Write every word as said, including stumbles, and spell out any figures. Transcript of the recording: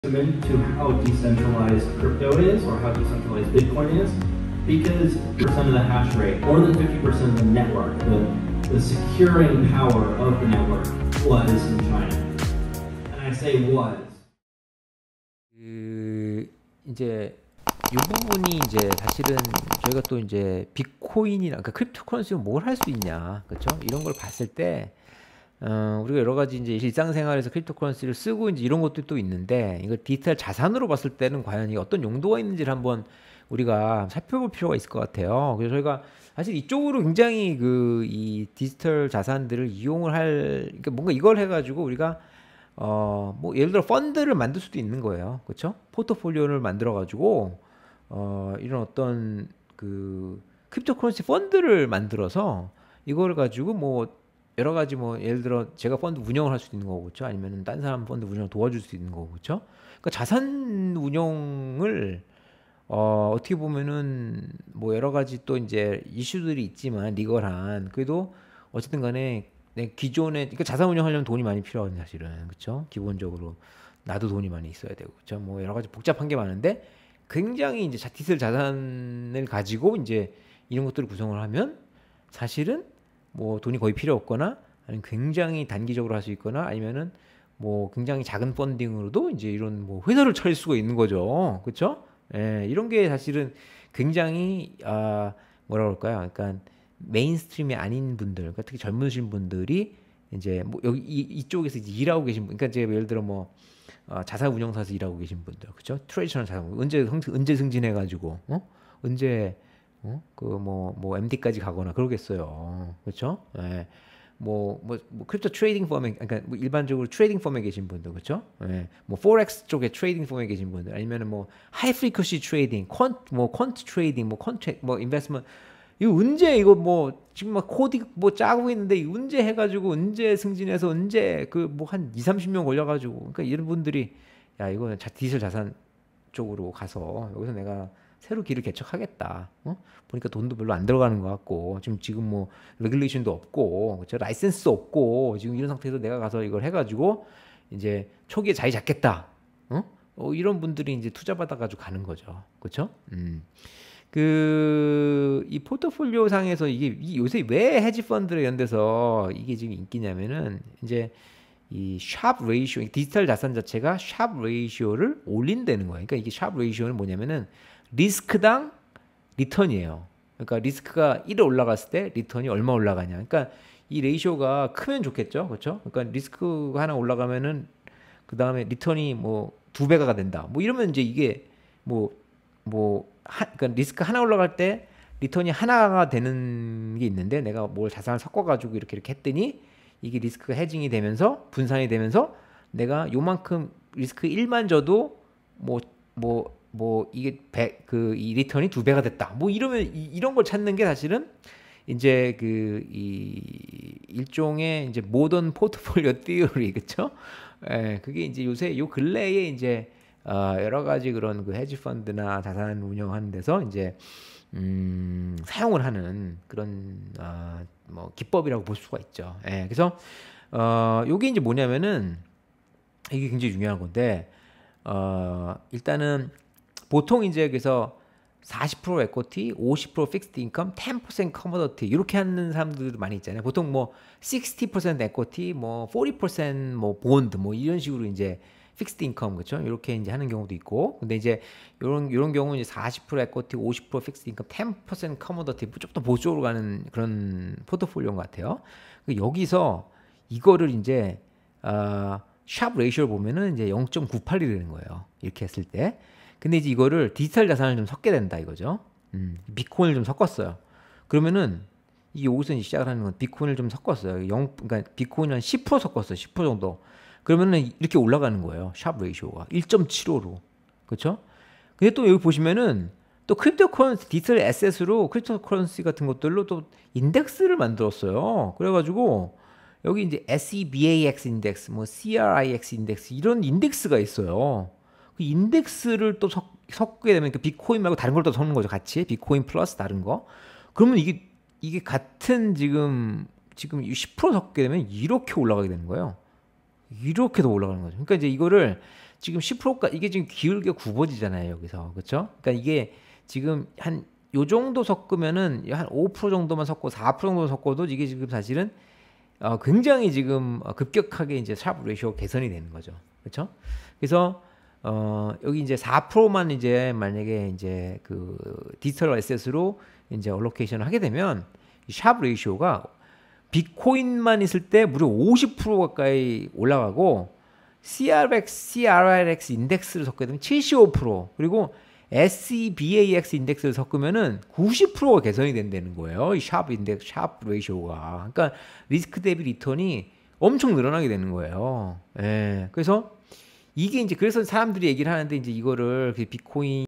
to how decentralized crypto is or how decentralized Bitcoin is because fifty percent of the hash rate, more than fifty percent of the network, the, the securing power of the network was in China. And I say was. 그 이제 이 부분이 이제 사실은 저희가 또 이제 비트코인이나 그러니까 크립토커런시가 뭘 할 수 있냐, 그렇죠? 이런 걸 봤을 때 어, 우리가 여러 가지 이제 일상생활에서 크립토커런시를 쓰고 이제 이런 것도 또 있는데 이걸 디지털 자산으로 봤을 때는 과연 이게 어떤 용도가 있는지를 한번 우리가 살펴볼 필요가 있을 것 같아요. 그래서 저희가 사실 이쪽으로 굉장히 그 이 디지털 자산들을 이용을 할, 그러니까 뭔가 이걸 해가지고 우리가 어, 뭐 예를 들어 펀드를 만들 수도 있는 거예요, 그렇죠? 포트폴리오를 만들어 가지고 어, 이런 어떤 그 크립토커런시 펀드를 만들어서 이걸 가지고 뭐 여러 가지 뭐 예를 들어 제가 펀드 운영을 할 수도 있는 거고, 그렇죠? 아니면은 딴 사람 펀드 운영을 도와줄 수 있는 거고, 그렇죠? 그러니까 자산 운용을 어, 어떻게 보면은 뭐 여러 가지 또 이제 이슈들이 있지만 리걸한, 그래도 어쨌든 간에 내 기존에, 그러니까 자산 운영하려면 돈이 많이 필요하거든요, 사실은. 그렇죠? 기본적으로 나도 돈이 많이 있어야 되고, 그렇죠? 뭐 여러 가지 복잡한 게 많은데 굉장히 이제 디지털 자산을 가지고 이제 이런 것들을 구성을 하면 사실은 뭐 돈이 거의 필요 없거나 아니면 굉장히 단기적으로 할 수 있거나 아니면은 뭐 굉장히 작은 펀딩으로도 이제 이런 뭐 회사를 차릴 수가 있는 거죠. 그렇죠? 예, 이런 게 사실은 굉장히 아 뭐라 그럴까요? 그러니까 메인스트림이 아닌 분들, 그러니까 특히 젊으신 분들이 이제 뭐 여기 이, 이쪽에서 이제 일하고 계신 분, 그러니까 제가 예를 들어 뭐 어, 자산 운용사에서 일하고 계신 분들, 그렇죠? 트레디셔널 자산 언제 언제 승진해가지고 어? 언제 어? 그 뭐 뭐 엠디까지 가거나 그러겠어요, 그렇죠? 예. 뭐, 뭐, 뭐, 크립토 트레이딩 펌에, 그러니까 뭐 일반적으로 트레이딩 펌에 계신 분들, 그렇죠? 예. 뭐, 포렉스 쪽에 트레이딩 펌에 계신 분들, 아니면은 뭐, 하이 프리퀀시 트레이딩, 퀀트, 뭐, 퀀트 트레이딩, 뭐, 퀀트, 뭐, 인베스트먼트, 이거 언제 이거 뭐, 지금 막 코드 뭐 짜고 있는데, 이거 언제 해가지고, 언제 승진해서, 언제 그 뭐 한 이, 삼십 년 걸려가지고, 그러니까 이런 분들이, 야, 이거는 자, 디지털 자산 쪽으로 가서, 여기서 내가 새로 길을 개척하겠다. 어? 보니까 돈도 별로 안 들어가는 것 같고 지금 지금 뭐 레귤레이션도 없고 그렇죠? 라이센스도 없고 지금 이런 상태에서 내가 가서 이걸 해가지고 이제 초기에 자리 잡겠다. 어? 어, 이런 분들이 이제 투자 받아가지고 가는 거죠. 그렇죠? 음. 그 이 포트폴리오 상에서 이게 이 요새 왜 헤지 펀드를 이런 데서 이게 지금 인기냐면은 이제 이 샵 레이시오, 디지털 자산 자체가 샵 레이시오를 올린다는 거예요. 그러니까 이게 샵 레이시오는 뭐냐면은 리스크당 리턴이에요. 그러니까 리스크가 일에 올라갔을 때 리턴이 얼마 올라가냐. 그러니까 이 레이쇼가 크면 좋겠죠, 그렇죠? 그러니까 리스크가 하나 올라가면은 그 다음에 리턴이 뭐 두 배가 된다. 뭐 이러면 이제 이게 뭐 뭐 그러니까 리스크 하나 올라갈 때 리턴이 하나가 되는 게 있는데 내가 뭘 자산을 섞어가지고 이렇게 이렇게 했더니 이게 리스크가 헤징이 되면서 분산이 되면서 내가 요만큼 리스크 일만 져도 뭐 뭐 뭐 이게 그 이 리턴이 두 배가 됐다. 뭐 이러면 이, 이런 걸 찾는 게 사실은 이제 그 이 일종의 이제 모던 포트폴리오 티어리, 그렇죠? 예, 그게 이제 요새 요 근래에 이제 어, 여러 가지 그런 그 헤지 펀드나 자산 운영하는 데서 이제 음, 사용을 하는 그런 어, 뭐 기법이라고 볼 수가 있죠. 예, 그래서 어, 요게 이제 뭐냐면은 이게 굉장히 중요한 건데 어, 일단은 보통 이제 그래서 사십 퍼센트 에코티, 오십 퍼센트 픽스드 인컴, 십 퍼센트 커머더티 이렇게 하는 사람들도 많이 있잖아요. 보통 뭐 육십 퍼센트 에코티, 뭐 사십 퍼센트 뭐 본드 뭐 이런 식으로 이제 픽스드 인컴, 그렇죠? 이렇게 이제 하는 경우도 있고. 근데 이제 이런 이런 경우는 이제 사십 퍼센트 에코티, 오십 퍼센트 픽스드 인컴, 십 퍼센트 커머더티 좀 더 보수적으로 가는 그런 포트폴리오인 것 같아요. 여기서 이거를 이제 어, 샵 레이쇼를 보면은 이제 영 점 구팔이 되는 거예요. 이렇게 했을 때. 근데 이제 이거를 디지털 자산을 좀 섞게 된다 이거죠. 음, 비트코인을 좀 섞었어요. 그러면은 이게 여기서 이제 시작을 하는 건 비트코인을 좀 섞었어요. 영, 그러니까 비트코인 한 십 퍼센트 섞었어요. 십 퍼센트 정도. 그러면은 이렇게 올라가는 거예요. 샵 레이쇼가 일 점 칠오로. 그렇죠? 근데 또 여기 보시면은 또 크립토커런시 디지털 에셋으로 크립토커런시 같은 것들로 또 인덱스를 만들었어요. 그래가지고 여기 이제 세바엑스 인덱스, 뭐 씨알아이엑스 인덱스 이런 인덱스가 있어요. 그 인덱스를 또 섞, 섞게 되면 그 비트코인 말고 다른 걸 또 섞는 거죠, 같이. 비트코인 플러스 다른 거. 그러면 이게 이게 같은 지금 지금 십 퍼센트 섞게 되면 이렇게 올라가게 되는 거예요. 이렇게 더 올라가는 거죠. 그러니까 이제 이거를 지금 십 퍼센트가 이게 지금 기울게 굽어지잖아요, 여기서. 그렇죠? 그러니까 이게 지금 한 요 정도 섞으면은 한 오 퍼센트 정도만 섞고 사 퍼센트 정도 섞어도 이게 지금 사실은 어, 굉장히 지금 급격하게 이제 샵 레이쇼 개선이 되는 거죠. 그렇죠? 그래서 어, 여기 이제 사 퍼센트만 이제 만약에 이제 그 디지털 에셋으로 이제 얼로케이션을 하게 되면 샵 레이쇼가 비트코인만 있을 때 무려 오십 퍼센트 가까이 올라가고 씨알엑스, 씨알알엑스 인덱스를 섞게 되면 칠십오 퍼센트 그리고 에스이비에이엑스 인덱스를 섞으면은 구십 퍼센트가 개선이 된다는 거예요. 이 샵 인덱스, 샵 레이쇼가. 그러니까 리스크 대비 리턴이 엄청 늘어나게 되는 거예요. 예. 그래서 이게 이제 그래서 사람들이 얘기를 하는데 이제 이거를 비트코인